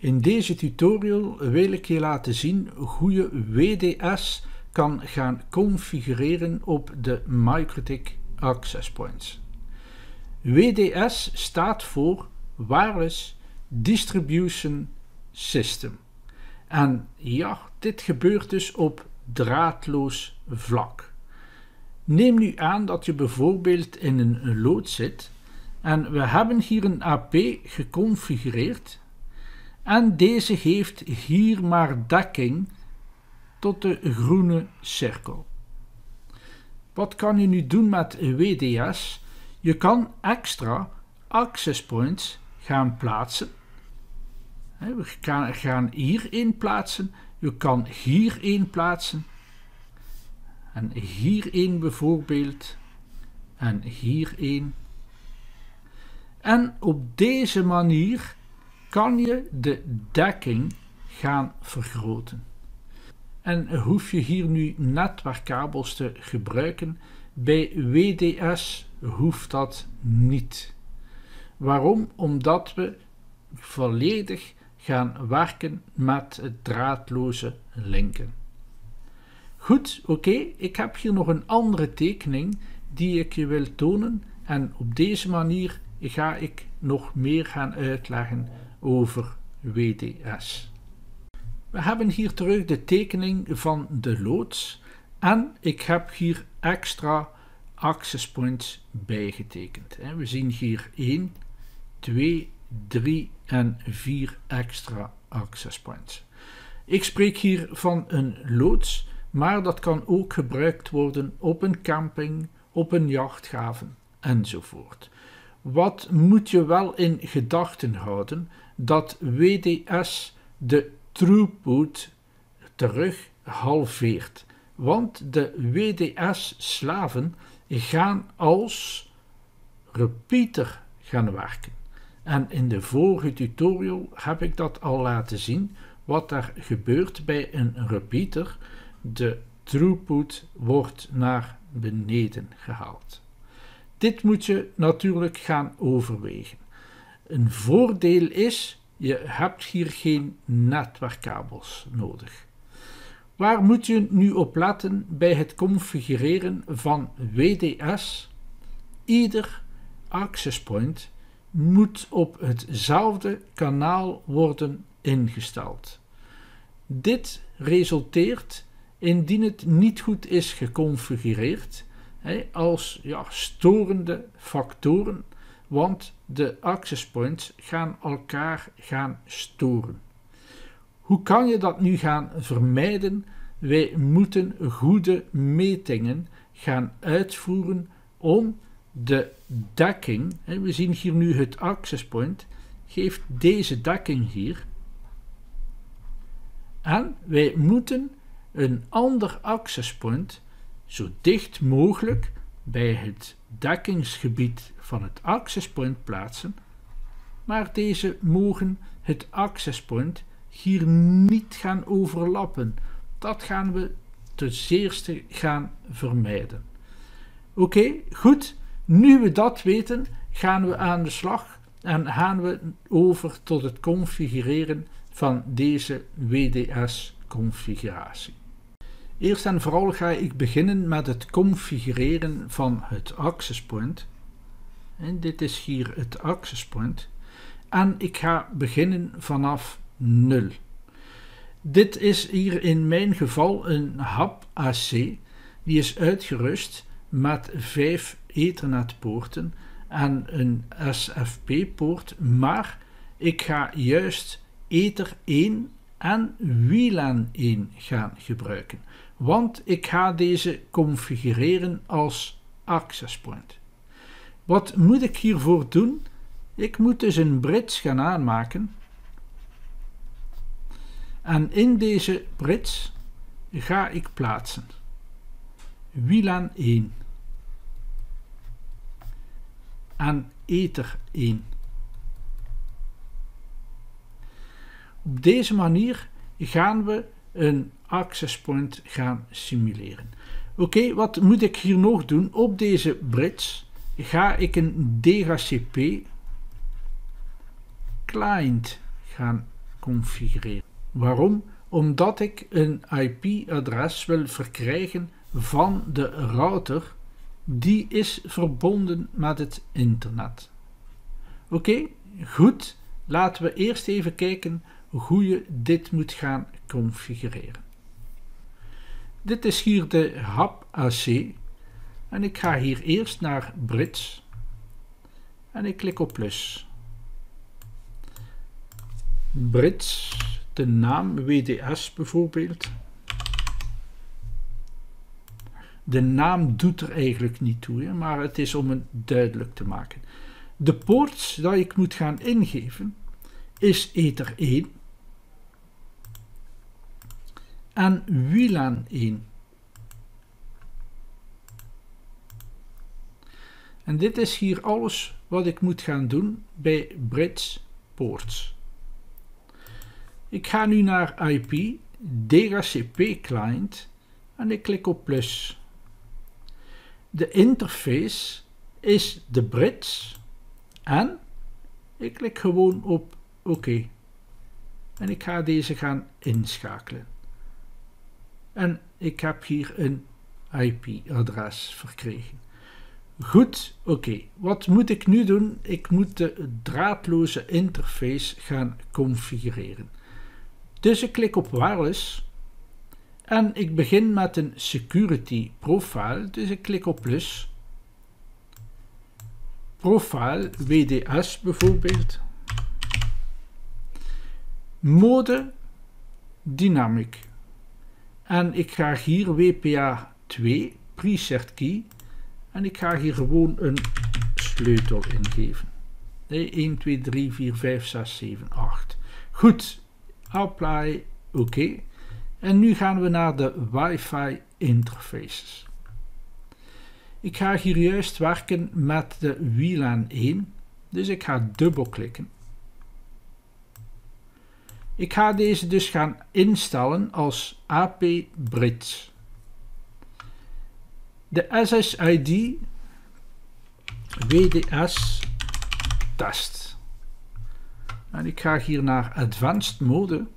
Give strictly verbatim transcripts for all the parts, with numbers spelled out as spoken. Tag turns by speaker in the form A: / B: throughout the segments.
A: In deze tutorial wil ik je laten zien hoe je W D S kan gaan configureren op de MikroTik Access Points. W D S staat voor Wireless Distribution System. En ja, dit gebeurt dus op draadloos vlak. Neem nu aan dat je bijvoorbeeld in een loods zit en we hebben hier een A P geconfigureerd en deze heeft hier maar dekking tot de groene cirkel. Wat kan je nu doen met W D S? Je kan extra access points gaan plaatsen. We gaan hier één plaatsen, je kan hier één plaatsen en hier één bijvoorbeeld en hier één. En op deze manier kan je de dekking gaan vergroten. En hoef je hier nu netwerkkabels te gebruiken. Bij W D S hoeft dat niet. Waarom? Omdat we volledig gaan werken met het draadloze linken. Goed, oké, okay. Ik heb hier nog een andere tekening die ik je wil tonen en op deze manier ga ik nog meer gaan uitleggen over W D S. We hebben hier terug de tekening van de loods en ik heb hier extra access points bijgetekend. We zien hier één, twee, drie en vier extra access points. Ik spreek hier van een loods, maar dat kan ook gebruikt worden op een camping, op een jachthaven enzovoort. Wat moet je wel in gedachten houden? Dat W D S de throughput terug halveert. Want de W D S-slaven gaan als repeater gaan werken. En in de vorige tutorial heb ik dat al laten zien, wat er gebeurt bij een repeater. De throughput wordt naar beneden gehaald. Dit moet je natuurlijk gaan overwegen. Een voordeel is, je hebt hier geen netwerkkabels nodig. Waar moet je nu op letten bij het configureren van W D S? Ieder access point moet op hetzelfde kanaal worden ingesteld. Dit resulteert, indien het niet goed is geconfigureerd, als ja, storende factoren, want de access points gaan elkaar gaan storen. Hoe kan je dat nu gaan vermijden? Wij moeten goede metingen gaan uitvoeren om de dekking, we zien hier nu het access point, geeft deze dekking hier. En wij moeten een ander access point zo dicht mogelijk bij het dekkingsgebied van het access point plaatsen, maar deze mogen het access point hier niet gaan overlappen. Dat gaan we ten zeerste gaan vermijden. Oké, okay, goed. Nu we dat weten, gaan we aan de slag en gaan we over tot het configureren van deze W D S-configuratie. Eerst en vooral ga ik beginnen met het configureren van het access point. En dit is hier het access point. En ik ga beginnen vanaf nul. Dit is hier in mijn geval een hub A C. Die is uitgerust met vijf Ethernetpoorten en een S F P-poort. Maar ik ga juist Ether één en W LAN één gaan gebruiken. Want ik ga deze configureren als access point. Wat moet ik hiervoor doen? Ik moet dus een bridge gaan aanmaken. En in deze bridge ga ik plaatsen W LAN één en Ether één. Op deze manier gaan we een access point gaan simuleren. Oké, okay, wat moet ik hier nog doen? Op deze bridge ga ik een D H C P client gaan configureren. Waarom? Omdat ik een I P-adres wil verkrijgen van de router die is verbonden met het internet. Oké, okay, goed. Laten we eerst even kijken hoe je dit moet gaan configureren. Dit is hier de H A P A C en ik ga hier eerst naar Bridge en ik klik op plus. Bridge, de naam W D S bijvoorbeeld. De naam doet er eigenlijk niet toe, hè, maar het is om het duidelijk te maken. De poorts dat ik moet gaan ingeven is Ether één en W LAN één. En dit is hier alles wat ik moet gaan doen bij Bridge Ports. Ik ga nu naar I P, D H C P Client en ik klik op plus. De interface is de bridge en ik klik gewoon op oké. En ik ga deze gaan inschakelen. En ik heb hier een I P-adres verkregen. Goed, oké. Okay. Wat moet ik nu doen? Ik moet de draadloze interface gaan configureren. Dus ik klik op wireless en ik begin met een security profile. Dus ik klik op plus. Profile W D S bijvoorbeeld. Mode dynamic. En ik ga hier W P A twee preset key. En ik ga hier gewoon een sleutel ingeven. een, twee, drie, vier, vijf, zes, zeven, acht. Goed. Apply. Oké. Okay. En nu gaan we naar de Wi-Fi interfaces. Ik ga hier juist werken met de W LAN één. Dus ik ga dubbelklikken. Ik ga deze dus gaan instellen als A P Bridge. De S S I D W D S test. En ik ga hier naar Advanced Mode.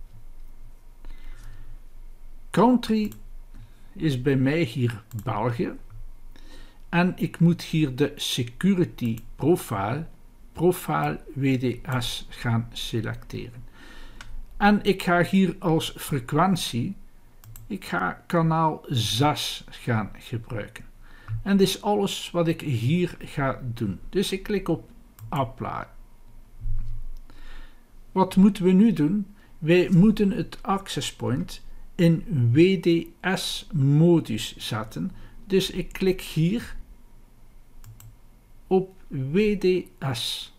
A: Country is bij mij hier België. En ik moet hier de Security Profile, Profile W D S gaan selecteren. En ik ga hier als frequentie, ik ga kanaal zes gaan gebruiken. En dit is alles wat ik hier ga doen. Dus ik klik op Apply. Wat moeten we nu doen? Wij moeten het access point in W D S modus zetten. Dus ik klik hier op W D S.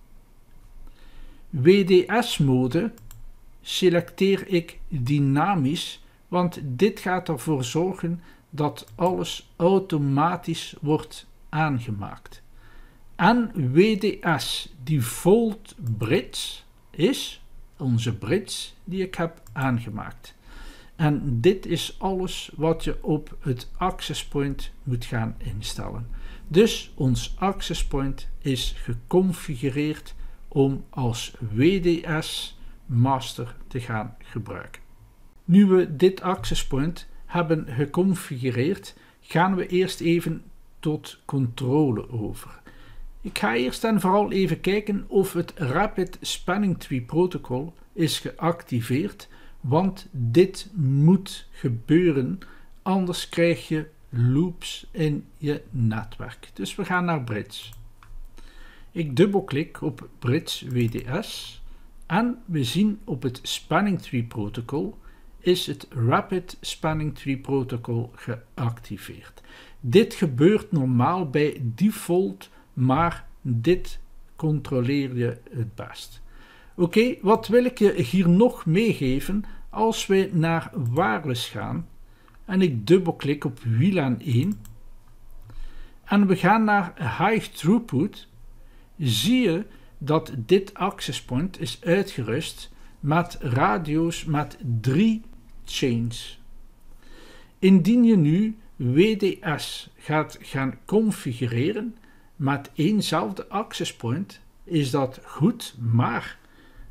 A: W D S mode selecteer ik dynamisch, want dit gaat ervoor zorgen dat alles automatisch wordt aangemaakt. En W D S default bridge is onze bridge die ik heb aangemaakt. En dit is alles wat je op het access point moet gaan instellen. Dus ons access point is geconfigureerd om als W D S master te gaan gebruiken. Nu we dit access point hebben geconfigureerd, gaan we eerst even tot controle over. Ik ga eerst en vooral even kijken of het Rapid Spanning Tree Protocol is geactiveerd, want dit moet gebeuren, anders krijg je loops in je netwerk. Dus we gaan naar Bridge. Ik dubbelklik op Bridge W D S en we zien op het Spanning Tree Protocol is het Rapid Spanning Tree Protocol geactiveerd. Dit gebeurt normaal bij default, maar dit controleer je het best. Oké, okay, wat wil ik je hier nog meegeven? Als we naar wireless gaan en ik dubbelklik op W LAN één en we gaan naar High Throughput, zie je dat dit access point is uitgerust met radio's met drie chains. Indien je nu W D S gaat gaan configureren met éénzelfde access point, is dat goed, maar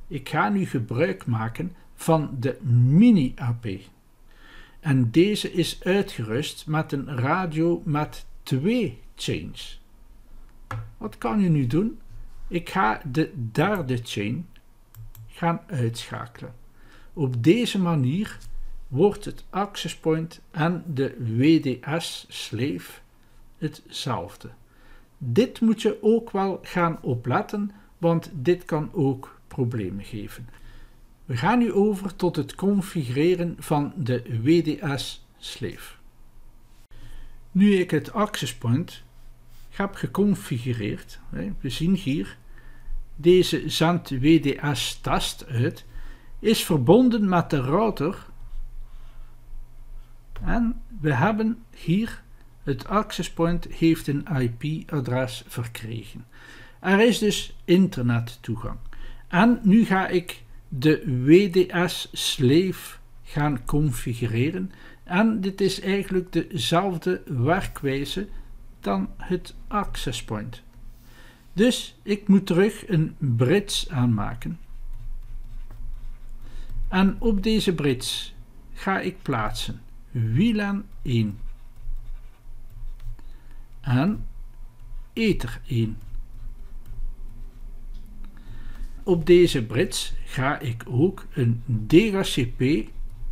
A: ik ga nu gebruik maken van de Mini A P. En deze is uitgerust met een radio met twee chains. Wat kan je nu doen? Ik ga de derde chain gaan uitschakelen. Op deze manier wordt het access point en de W D S slave hetzelfde. Dit moet je ook wel gaan opletten, want dit kan ook problemen geven. We gaan nu over tot het configureren van de W D S slave. Nu ik het access point heb geconfigureerd, we zien hier, deze zendt W D S test uit, is verbonden met de router en we hebben hier het access point heeft een I P-adres verkregen. Er is dus internettoegang. En nu ga ik de W D S slave gaan configureren. En dit is eigenlijk dezelfde werkwijze dan het access point. Dus ik moet terug een bridge aanmaken. En op deze bridge ga ik plaatsen W LAN één. En Ether één. Op deze bridge ga ik ook een D H C P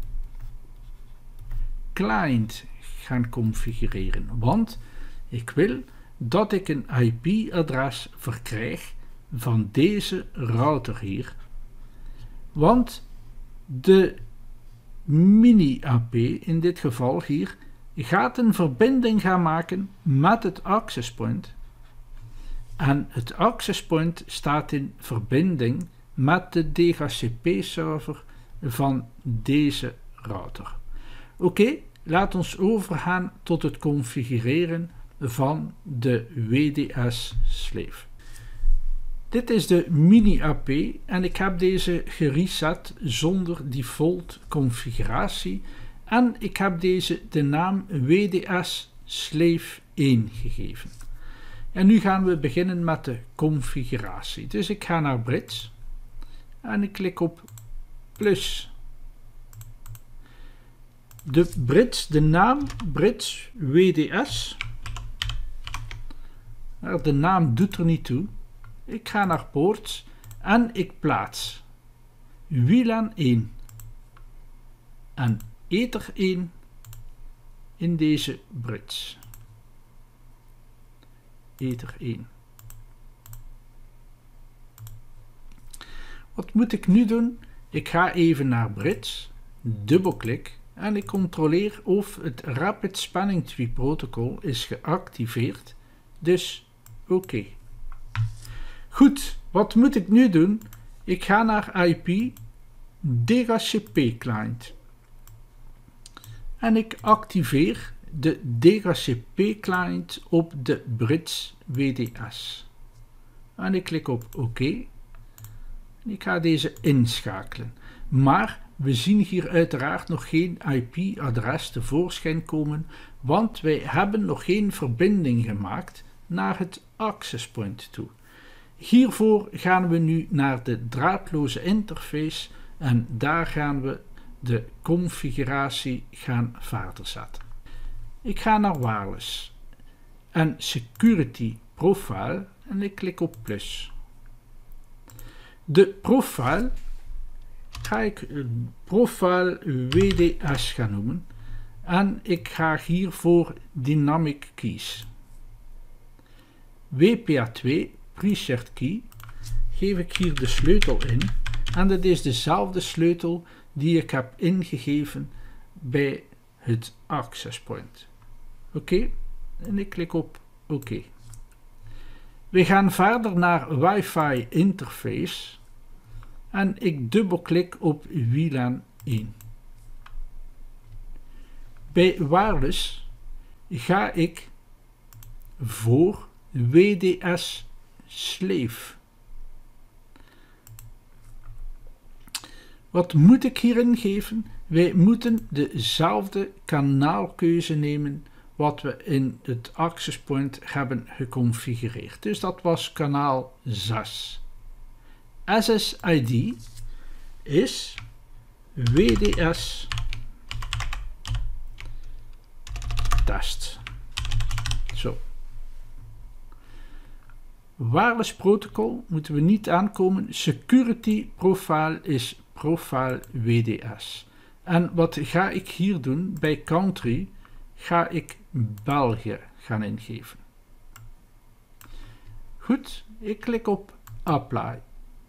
A: client gaan configureren, want ik wil dat ik een I P-adres verkrijg van deze router hier, want de Mini A P in dit geval hier gaat een verbinding gaan maken met het access point en het access point staat in verbinding met de D H C P server van deze router. Oké, okay, laat ons overgaan tot het configureren van de W D S slave. Dit is de Mini A P en ik heb deze gereset zonder default configuratie en ik heb deze de naam W D S slave één gegeven. En nu gaan we beginnen met de configuratie. Dus ik ga naar bridge en ik klik op plus. De bridge, de naam bridge W D S. De naam doet er niet toe. Ik ga naar ports en ik plaats W LAN één en Ether één in deze bridge. Ether één. Wat moet ik nu doen? Ik ga even naar bridge, dubbelklik en ik controleer of het Rapid Spanning Tree protocol is geactiveerd. Dus oké. Okay. Goed, wat moet ik nu doen? Ik ga naar I P D H C P client en ik activeer de D H C P client op de bridge W D S en ik klik op oké. Okay. Ik ga deze inschakelen, maar we zien hier uiteraard nog geen I P-adres tevoorschijn komen, want wij hebben nog geen verbinding gemaakt naar het access point toe. Hiervoor gaan we nu naar de draadloze interface en daar gaan we de configuratie gaan verder zetten. Ik ga naar wireless en security profile en ik klik op plus. De profile ga ik profile W D S gaan noemen en ik ga hiervoor dynamic keys. W P A twee pre-shared key geef ik hier de sleutel in en dat is dezelfde sleutel die ik heb ingegeven bij het access point. Oké, okay. En ik klik op oké. Okay. We gaan verder naar Wi-Fi interface en ik dubbelklik op W LAN één. Bij wireless ga ik voor W D S slave. Wat moet ik hierin geven? Wij moeten dezelfde kanaalkeuze nemen wat we in het access point hebben geconfigureerd. Dus dat was kanaal zes. S S I D is W D S test. Zo. Wireless protocol moeten we niet aankomen. Security profile is profile W D S. En wat ga ik hier doen? Bij country ga ik België gaan ingeven. Goed, ik klik op apply.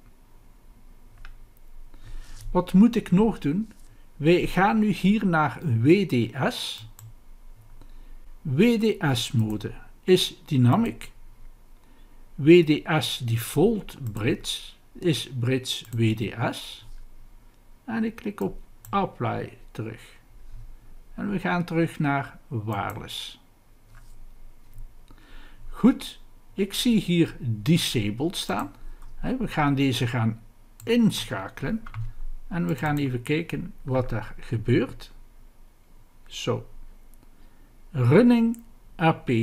A: Wat moet ik nog doen? Wij gaan nu hier naar W D S. W D S mode is dynamic. W D S default bridge is bridge W D S. En ik klik op apply terug. En we gaan terug naar wireless. Goed, ik zie hier disabled staan. We gaan deze gaan inschakelen. En we gaan even kijken wat er gebeurt. Zo. Running A P.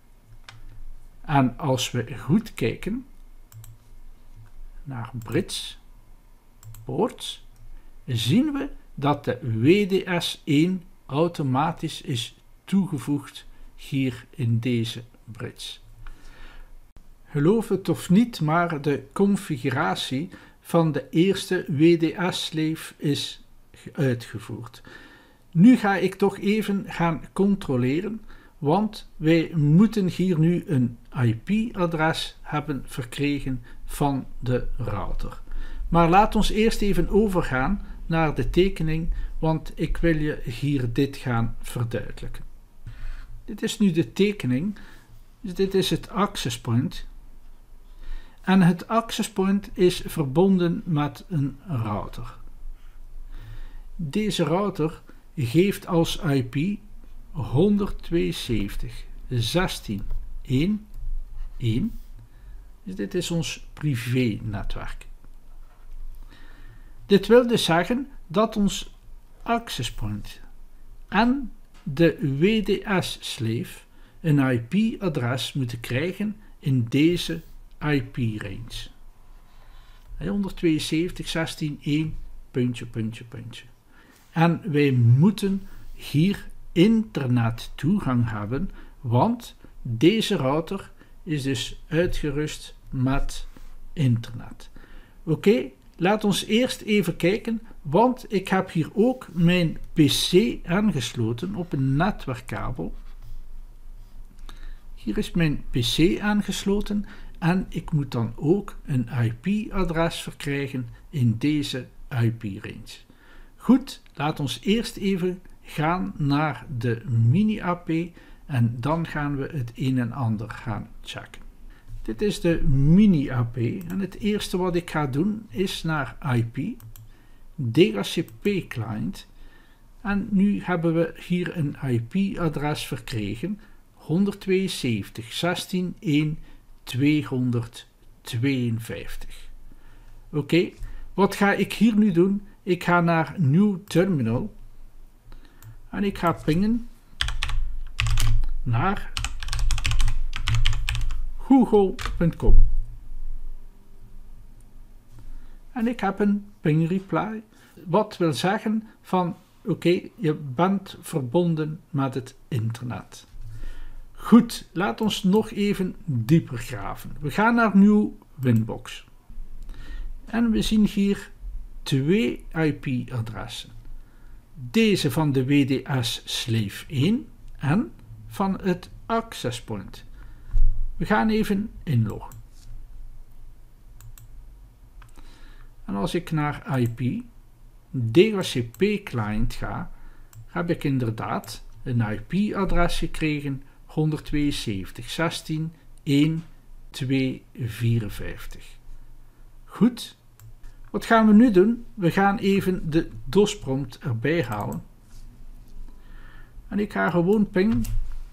A: En als we goed kijken naar bridge ports, zien we dat de W D S één automatisch is toegevoegd hier in deze bridge. Geloof het of niet, maar de configuratie van de eerste W D S-slave is uitgevoerd. Nu ga ik toch even gaan controleren, want wij moeten hier nu een I P-adres hebben verkregen van de router. Maar laat ons eerst even overgaan naar de tekening, want ik wil je hier dit gaan verduidelijken. Dit is nu de tekening, dus dit is het access point. En het access point is verbonden met een router. Deze router geeft als I P honderdtweeënzeventig punt zestien punt één punt één. Dus dit is ons privé netwerk. Dit wil dus zeggen dat ons access point en de W D S-slave een I P-adres moeten krijgen in deze I P-range. honderdtweeënzeventig punt zestien punt één puntje, puntje, puntje. En wij moeten hier internet toegang hebben, want deze router is dus uitgerust met internet. Oké, okay, laat ons eerst even kijken, want ik heb hier ook mijn P C aangesloten op een netwerkkabel. Hier is mijn P C aangesloten en ik moet dan ook een I P-adres verkrijgen in deze I P-range. Goed, laat ons eerst even gaan naar de mini-A P en dan gaan we het een en ander gaan checken. Dit is de mini-A P en het eerste wat ik ga doen is naar I P, D H C P client en nu hebben we hier een I P-adres verkregen honderdtweeënzeventig punt zestien punt één punt tweehonderdtweeënvijftig. Oké, okay, wat ga ik hier nu doen? Ik ga naar New Terminal en ik ga pingen naar google punt com. En ik heb een ping reply, wat wil zeggen van oké, okay, je bent verbonden met het internet. Goed, laat ons nog even dieper graven. We gaan naar New Winbox. En we zien hier twee I P-adressen. Deze van de W D S-slave één en van het access point. We gaan even inloggen. En als ik naar I P, D H C P client ga, heb ik inderdaad een I P-adres gekregen honderdtweeënzeventig punt zestien punt één punt tweehonderdvierenvijftig. Goed, wat gaan we nu doen? We gaan even de DOS-prompt erbij halen. En ik ga gewoon ping.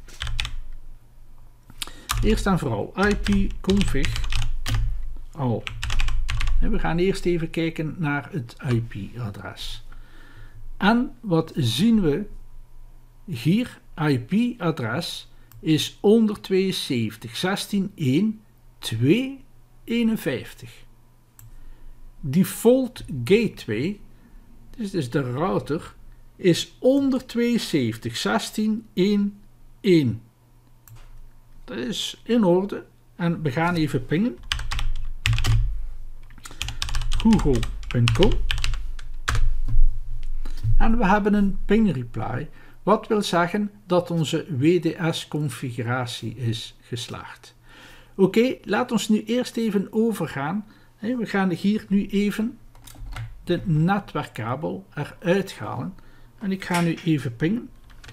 A: Eerst en vooral I P config al. En we gaan eerst even kijken naar het I P-adres. En wat zien we hier? I P-adres is honderdtweeënzeventig punt zestien punt één punt tweehonderdeenenvijftig. default gateway, dus, dus de router, is onder tweeënzeventig zestien één één. Dat is in orde. En we gaan even pingen. google punt com. En we hebben een ping reply. Wat wil zeggen dat onze W D S-configuratie is geslaagd. Oké, okay, laat ons nu eerst even overgaan. We gaan hier nu even de netwerkkabel eruit halen. En ik ga nu even pingen.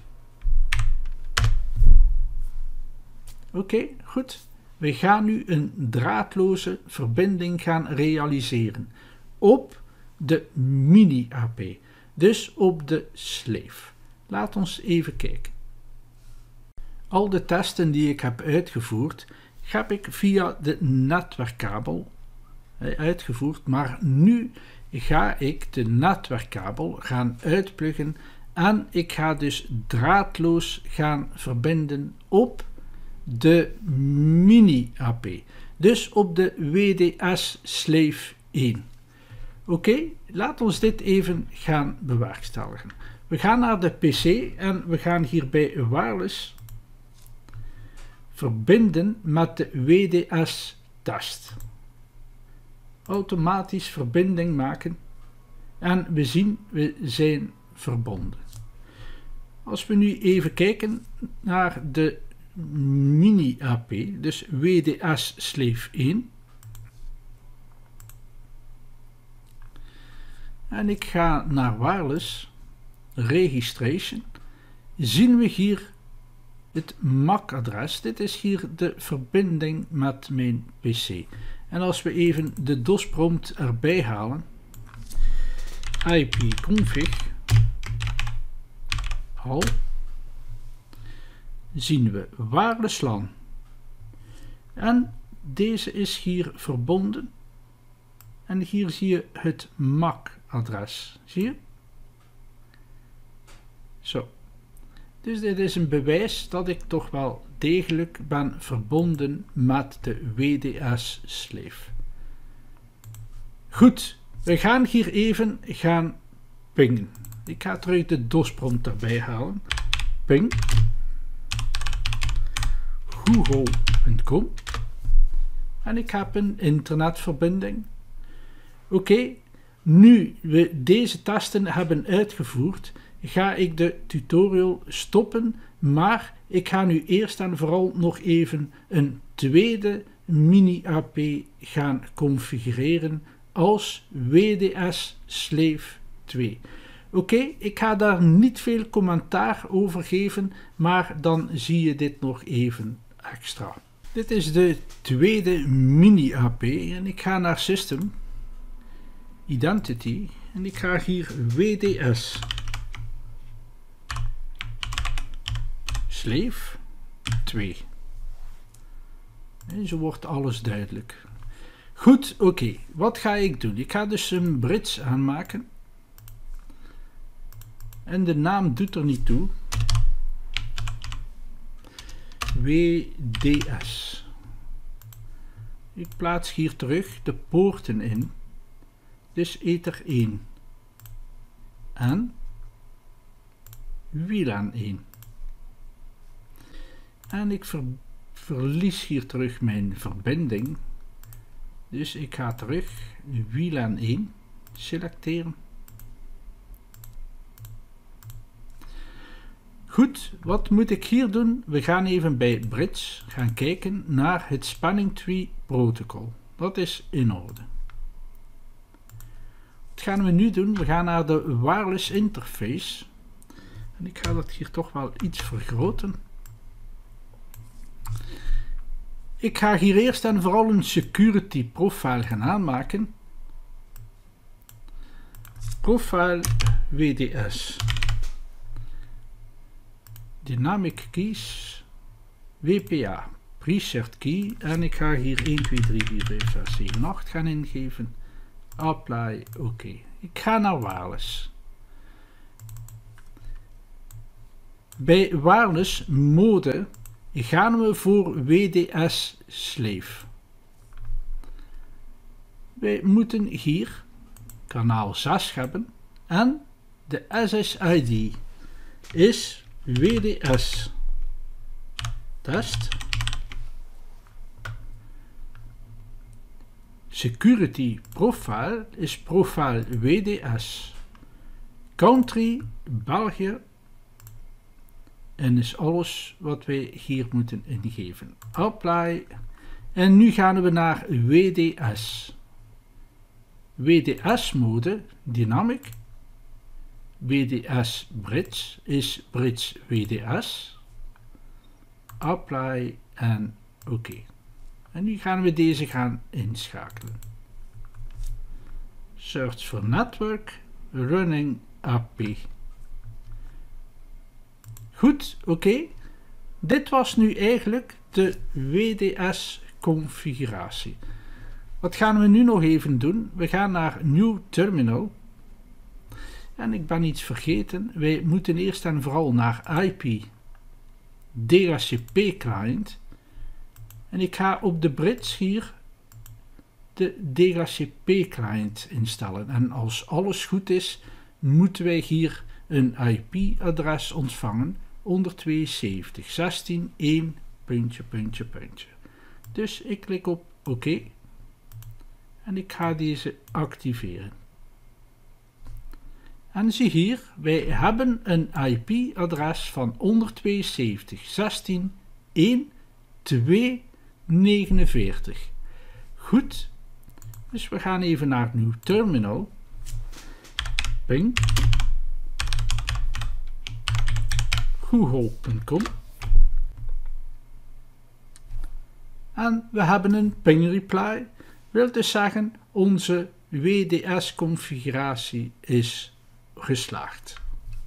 A: Oké, okay, goed. We gaan nu een draadloze verbinding gaan realiseren op de mini-A P, dus op de slave. Laat ons even kijken. Al de testen die ik heb uitgevoerd, heb ik via de netwerkkabel uitgevoerd, maar nu ga ik de netwerkkabel gaan uitpluggen en ik ga dus draadloos gaan verbinden op de mini-A P, dus op de W D S slave één. Oké, okay, laat ons dit even gaan bewerkstelligen. We gaan naar de P C en we gaan hier bij wireless verbinden met de W D S test. Automatisch verbinding maken en we zien we zijn verbonden. Als we nu even kijken naar de mini-A P, dus W D S slave één. En ik ga naar wireless registration. Zien we hier het M A C-adres. Dit is hier de verbinding met mijn P C. En als we even de DOS-prompt erbij halen, ipconfig al, zien we wireless LAN. En deze is hier verbonden. En hier zie je het M A C-adres. Zie je? Zo. Dus dit is een bewijs dat ik toch wel degelijk ben verbonden met de W D S slave. Goed, we gaan hier even gaan pingen. Ik ga terug de DOS-prompt erbij halen. Ping. google punt com. En ik heb een internetverbinding. Oké, okay, nu we deze testen hebben uitgevoerd, ga ik de tutorial stoppen, maar ik ga nu eerst en vooral nog even een tweede mini-A P gaan configureren als W D S slave twee. Oké, okay, ik ga daar niet veel commentaar over geven, maar dan zie je dit nog even extra. Dit is de tweede mini-A P en ik ga naar System, Identity en ik ga hier W D S slave twee. En zo wordt alles duidelijk. Goed, oké. Okay. Wat ga ik doen? Ik ga dus een bridge aanmaken. En de naam doet er niet toe. W D S. Ik plaats hier terug de poorten in. Dus Ether één. En W LAN één. En ik ver, verlies hier terug mijn verbinding. Dus ik ga terug W LAN één selecteren. Goed, wat moet ik hier doen? We gaan even bij Bridge gaan kijken naar het Spanning Tree Protocol. Dat is in orde. Wat gaan we nu doen? We gaan naar de wireless interface. En ik ga dat hier toch wel iets vergroten. Ik ga hier eerst en vooral een security profile gaan aanmaken. Profile W D S. Dynamic keys. W P A. Preset key. En ik ga hier één twee drie vier vijf zes zeven acht gaan ingeven. Apply. Oké. Okay. Ik ga naar wireless. Bij wireless mode gaan we voor W D S slave. wij moeten hier kanaal zes hebben en de S S I D is W D S test. Security profile is profile W D S. Country België. En is alles wat wij hier moeten ingeven. Apply. En nu gaan we naar W D S. W D S mode dynamic. W D S bridge is bridge W D S. Apply en oké. Okay. En nu gaan we deze gaan inschakelen. Search for network, running A P. Goed, oké. Okay. Dit was nu eigenlijk de W D S configuratie. Wat gaan we nu nog even doen? We gaan naar New Terminal. En ik ben iets vergeten. Wij moeten eerst en vooral naar I P D H C P client. En ik ga op de bridge hier de D H C P client instellen. En als alles goed is, moeten wij hier een I P adres ontvangen honderdtweeënzeventig punt zestien punt één puntje puntje puntje. Dus ik klik op oké. Okay. En ik ga deze activeren. En zie hier, wij hebben een I P adres van honderdtweeënzeventig punt zestien punt één punt twee punt negenenveertig. Goed, dus we gaan even naar New Terminal. Ping. Google punt com. En we hebben een ping reply. Wil dus zeggen, onze W D S configuratie is geslaagd.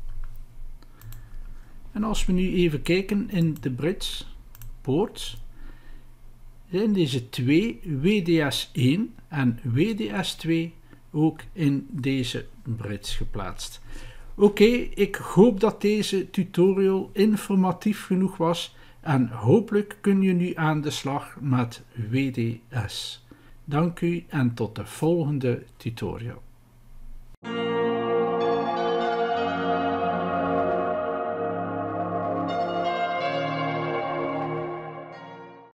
A: En als we nu even kijken in de bridge ports, zijn deze twee W D S één en W D S twee ook in deze bridge geplaatst. Oké, okay, ik hoop dat deze tutorial informatief genoeg was en hopelijk kun je nu aan de slag met W D S. Dank u en tot de volgende tutorial.